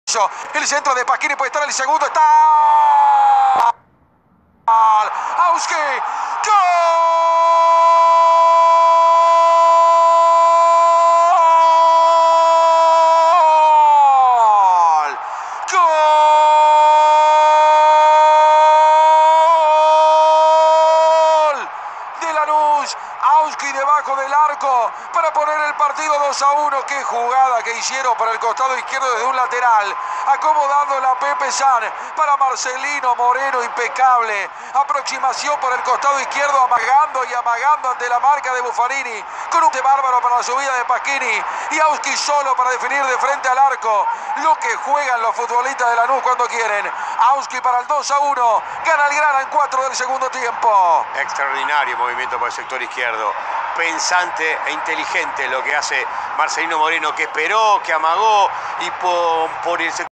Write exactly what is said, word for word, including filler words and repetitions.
El centro de Pasquini puede estar el segundo. Está. Auski. ¡Gol! ¡Gol! De Lanús. Auski debajo del arco para poner el partido dos a uno. Qué jugada que hicieron para el costado izquierdo desde un lateral, acomodando la Pepe San para Marcelino Moreno, impecable aproximación por el costado izquierdo, amagando y amagando ante la marca de Buffarini, con un de bárbaro para la subida de Pasquini y Auski solo para definir de frente al arco. Lo que juegan los futbolistas de Lanús cuando quieren. Auski para el dos a uno, gana el Grana en cuatro del segundo tiempo. Extraordinario movimiento por el sector izquierdo, pensante e inteligente lo que hace Marcelino Moreno, que esperó, que amagó y por, por el sector